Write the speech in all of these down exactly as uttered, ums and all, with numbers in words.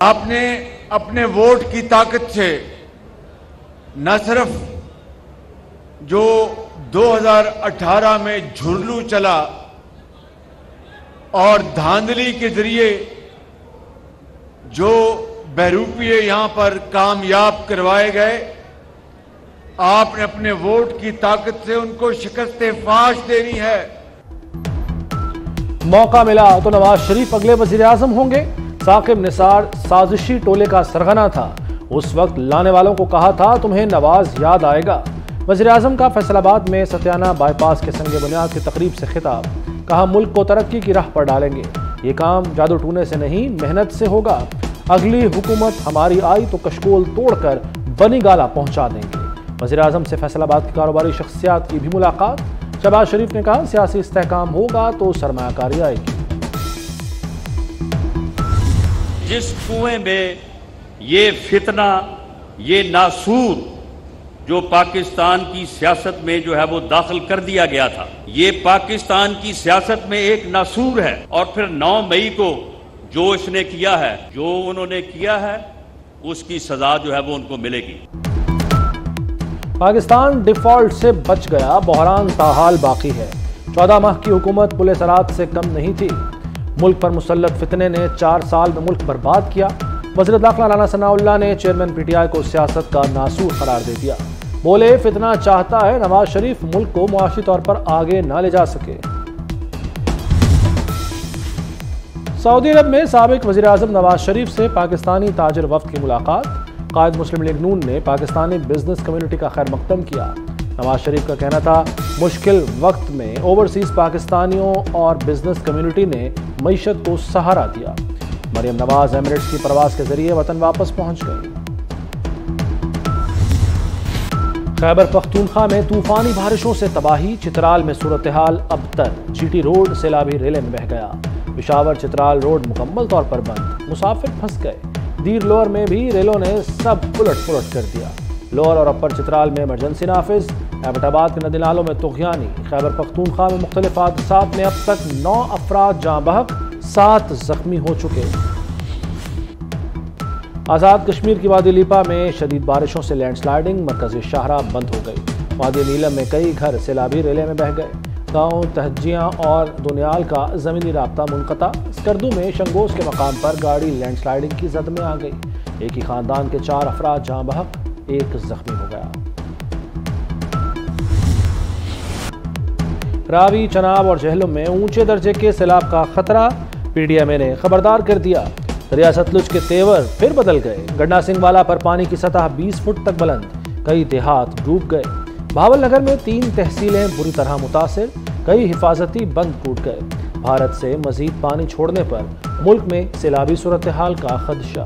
आपने अपने वोट की ताकत से न सिर्फ जो दो हज़ार अठारह में झुरलू चला और धांधली के जरिए जो बहरूपिये यहां पर कामयाब करवाए गए, आपने अपने वोट की ताकत से उनको शिकस्त फाश देनी है। मौका मिला तो नवाज शरीफ अगले वजीर आजम होंगे। साकिब निसार साजिशी टोले का सरगना था। उस वक्त लाने वालों को कहा था तुम्हें नवाज याद आएगा। वजीर आजम का फैसलाबाद में सत्याना बाईपास के संगे बुनियाद की तकरीब से खिताब। कहा मुल्क को तरक्की की राह पर डालेंगे। ये काम जादू टूने से नहीं, मेहनत से होगा। अगली हुकूमत हमारी आई तो कशकोल तोड़कर बनी गाला पहुंचा देंगे। वजीर आजम से फैसलाबाद की कारोबारी शख्सियात की भी मुलाकात। शहबाज शरीफ ने कहा सियासी इस्तेहकाम होगा तो सरमायाकारी आएगी। जिस कुएं में ये फितना, ये नासूर जो पाकिस्तान की सियासत में जो है वो दाखिल कर दिया गया था, ये पाकिस्तान की सियासत में एक नासूर है। और फिर नौ मई को जो इसने किया है, जो उन्होंने किया है, उसकी सजा जो है वो उनको मिलेगी। पाकिस्तान डिफॉल्ट से बच गया, बहरान ताहाल बाकी है। चौदह माह की हुकूमत पुलिस रात से कम नहीं थी। मुल्क पर मुसल्लत फितने ने चार साल में मुल्क बर्बाद किया। वज़ीर दाखिला राना सनाउल्लाह ने चेयरमैन पीटीआई को सियासत का नासूर करार दे दिया। बोले फितना चाहता है नवाज शरीफ मुल्क को मुआशी तौर पर आगे ना ले जा सके। सऊदी अरब में साबिक वज़ीर आज़म नवाज शरीफ से पाकिस्तानी ताजिर वफ्द की मुलाकात। कायद मुस्लिम लीग नून ने पाकिस्तानी बिजनेस कम्युनिटी का खैर मकदम किया। नवाज शरीफ का कहना था मुश्किल वक्त में ओवरसीज पाकिस्तानियों और बिजनेस कम्युनिटी ने मईशत को सहारा दिया। मरियम नवाज एमिरेट्स की परवाज के जरिए वतन वापस पहुंच गई। खैबर पख्तूनख्वा में तूफानी बारिशों से तबाही। चित्राल में सूरत हाल अबतर। जीटी रोड सैलाबी रेले में बह गया। पिशावर चित्राल रोड मुकम्मल तौर पर बंद। मुसाफिर फंस गए। दीर लोअर में भी रेलों ने सब उलट पुलट कर दिया। लोअर और अपर चित्राल में इमरजेंसी नाफिज। एबटाबाद के नदी नालों में तुगयानी। खैबर पख्तूनख्वा में मुख्तलिफ हादसात में अब तक नौ अफराद जाँ बहक, सात जख्मी हो चुके। आज़ाद कश्मीर की वादी लीपा में शदीद बारिशों से लैंडस्लाइडिंग। मरकजी शाहरा बंद हो गई। वादी नीलम में कई घर सैलाबी रेले में बह गए। गाँव तहजियाँ और दुनियाल का ज़मीनी राब्ता मुनक़ता। स्कर्दू में शंगोस के मकाम पर गाड़ी लैंडस्लाइडिंग की जद में आ गई। एक ही खानदान के चार अफराद जाँ बहक, एक जख्मी हो गया। रावी, चनाब और जहलम में ऊंचे दर्जे के सैलाब का खतरा। पीडीएमए ने खबरदार कर दिया। दरिया सतलुज के तेवर फिर बदल गए। गन्ना सिंह वाला पर पानी की सतह बीस फुट तक बुलंद। कई देहात डूब गए। भावल नगर में तीन तहसीलें बुरी तरह मुतासिर। कई हिफाजती बंद टूट गए। भारत से मजीद पानी छोड़ने पर मुल्क में सैलाबी सूरत हाल का खदशा।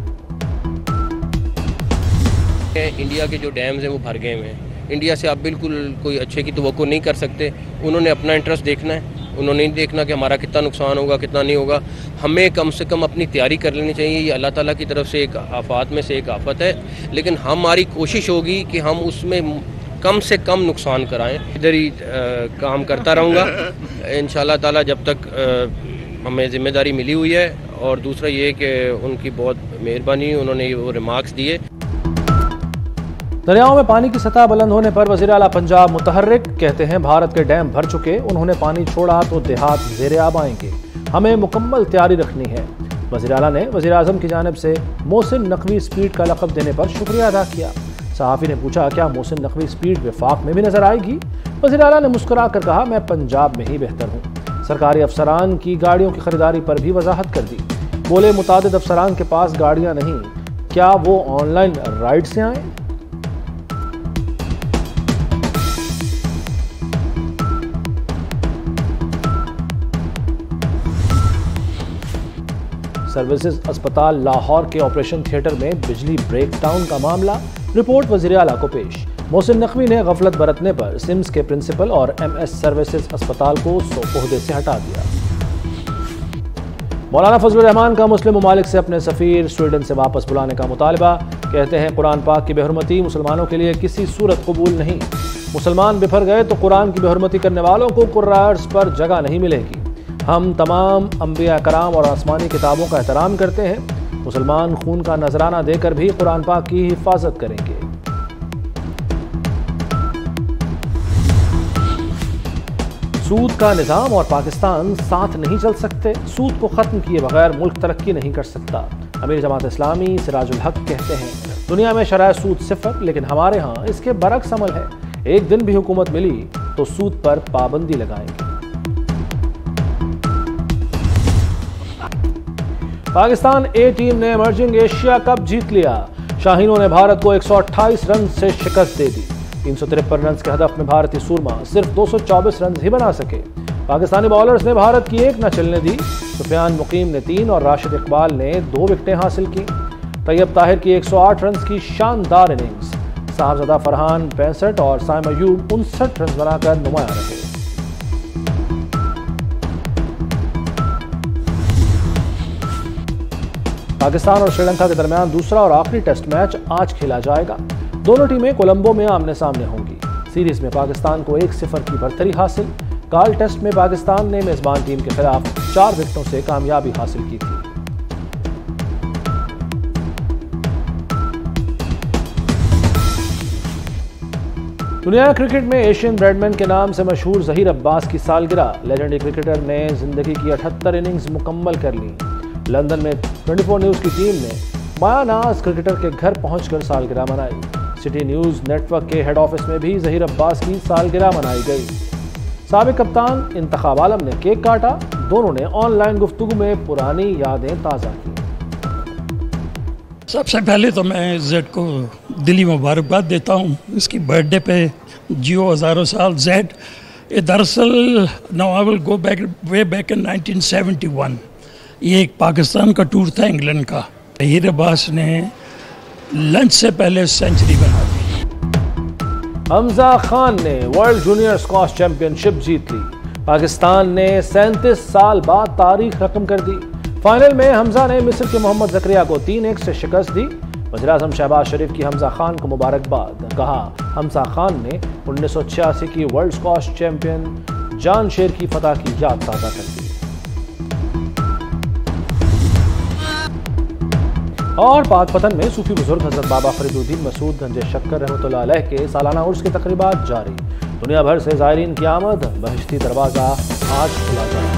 इंडिया के जो डैम्स हैं वो भर गए हैं। इंडिया से आप बिल्कुल कोई अच्छे की तवक्को नहीं कर सकते। उन्होंने अपना इंटरेस्ट देखना है। उन्होंने नहीं देखना कि हमारा कितना नुकसान होगा, कितना नहीं होगा। हमें कम से कम अपनी तैयारी कर लेनी चाहिए। ये अल्लाह ताला की तरफ से एक आफात में से एक आफत है, लेकिन हमारी कोशिश होगी कि हम उसमें कम से कम नुकसान कराएं। इधर ही आ, काम करता रहूँगा इंशाअल्लाह ताला जब तक आ, हमें जिम्मेदारी मिली हुई है। और दूसरा ये कि उनकी बहुत मेहरबानी, उन्होंने वो रिमार्क्स दिए। दरियाओं में पानी की सतह बुलंद होने पर वज़ीर आला पंजाब मुतहर्रिक। कहते हैं भारत के डैम भर चुके, उन्होंने पानी छोड़ा तो देहात ज़ेरे आब आएंगे। हमें मुकम्मल तैयारी रखनी है। वज़ीर आला ने वज़ीर आज़म की जानिब से मोहसिन नकवी स्पीड का लक़ब देने पर शुक्रिया अदा किया। सहाफ़ी ने पूछा क्या मोहसिन नकवी स्पीड वफाक में भी नजर आएगी। वज़ीर आला ने मुस्कुरा कर कहा मैं पंजाब में ही बेहतर हूँ। सरकारी अफसरान की गाड़ियों की खरीदारी पर भी वजाहत कर दी। बोले मुतादिद अफसरान के पास गाड़ियाँ नहीं, क्या वो ऑनलाइन राइड से आए। सर्विसेज अस्पताल लाहौर के ऑपरेशन थिएटर में बिजली ब्रेकडाउन का मामला। रिपोर्ट वज़ीर आला को पेश। मोहसिन नकवी ने गफलत बरतने पर सिम्स के प्रिंसिपल और एमएस सर्विसेज अस्पताल को ओहदे से हटा दिया। मौलाना फजलुर रहमान का मुस्लिम ममालिक से अपने सफ़ीर स्वीडन से वापस बुलाने का मुतालबा। कहते हैं कुरान पाक की बेहुरमती मुसलमानों के लिए किसी सूरत कबूल नहीं। मुसलमान बिफर गए तो कुरान की बेहुरमती करने वालों को कुर्रार्स पर जगह नहीं मिलेगी। हम तमाम अंबिया कराम और आसमानी किताबों का एहतराम करते हैं। मुसलमान खून का नजराना देकर भी कुरान पाक की हिफाजत करेंगे। सूद का निजाम और पाकिस्तान साथ नहीं चल सकते। सूद को खत्म किए बगैर मुल्क तरक्की नहीं कर सकता। अमीर जमात इस्लामी सिराजुल हक कहते हैं, दुनिया में शरह सूद सिफर, लेकिन हमारे यहाँ इसके बरक्स अमल है। एक दिन भी हुकूमत मिली तो सूद पर पाबंदी लगाएंगे। पाकिस्तान ए टीम ने इमर्जिंग एशिया कप जीत लिया। शाहीनों ने भारत को एक सौ अट्ठाईस रन से शिकस्त दे दी। तीन सौ तिरपन रन के हदफ में भारतीय सूरमा सिर्फ दो सौ चौबीस रन ही बना सके। पाकिस्तानी बॉलर्स ने भारत की एक न चलने दी। सुफियान मुकीम ने तीन और राशिद इकबाल ने दो विकेटें हासिल की। तैयब ताहिर की एक सौ आठ रन की शानदार इनिंग्स। साहबजादा फरहान पैंसठ और साइम अयूब उनसठ रन बनाकर नुमाया रहे। पाकिस्तान और श्रीलंका के दरमियान दूसरा और आखिरी टेस्ट मैच आज खेला जाएगा। दोनों टीमें कोलंबो में आमने सामने होंगी। सीरीज में पाकिस्तान को एक सिफर की बढ़तरी हासिल। काल टेस्ट में पाकिस्तान ने मेजबान टीम के खिलाफ चार विकेटों से कामयाबी हासिल की थी। दुनिया क्रिकेट में एशियन ब्रेडमैन के नाम से मशहूर जहीर अब्बास की सालगिरह। लेजेंडरी क्रिकेटर ने जिंदगी की अठहत्तर इनिंग्स मुकम्मल कर ली। लंदन में चौबीस न्यूज की टीम ने मायानाज क्रिकेटर के घर पहुंचकर सालगिरह मनाई। सिटी न्यूज नेटवर्क के हेड ऑफिस में भी जहीर अब्बास की सालगिरह मनाई गई। साबिक कप्तान इंतखाब आलम ने केक काटा। दोनों ने ऑनलाइन गुफ्तगू में पुरानी यादें ताज़ा की। सबसे पहले तो मैं जेड को दिली मुबारकबाद देता हूँ इसकी बर्थडे पे। जियो हज़ारों साल जेड। ये दरअसल now I will go back way back in nineteen seventy one. ये एक पाकिस्तान का टूर था इंग्लैंड का। जहीर अब्बास ने लंच से पहले सेंचुरी बना दी। हमजा खान ने वर्ल्ड जूनियर स्क्वॉश चैंपियनशिप जीत ली। पाकिस्तान ने सैंतीस साल बाद तारीख रकम कर दी। फाइनल में हमजा ने मिस्र के मोहम्मद जकरिया को तीन एक से शिकस्त दी। वज़ीर-ए-आज़म शहबाज शरीफ की हमजा खान को मुबारकबाद। कहा, हमजा खान ने उन्नीस सौ छियासी की वर्ल्ड स्क्वॉश चैंपियन जान शेर की फतह की याद ताज़ा कर दी। और पाकपतन में सूफी बुजुर्ग हजरत बाबा फरीदुद्दीन मसूद गंज शक्कर रहमतुल्लाह अलैह के सालाना उर्स की तकरीबात जारी। दुनिया भर से ज़ायरीन की आमद। बहिश्ती दरवाज़ा आज खुला जाए।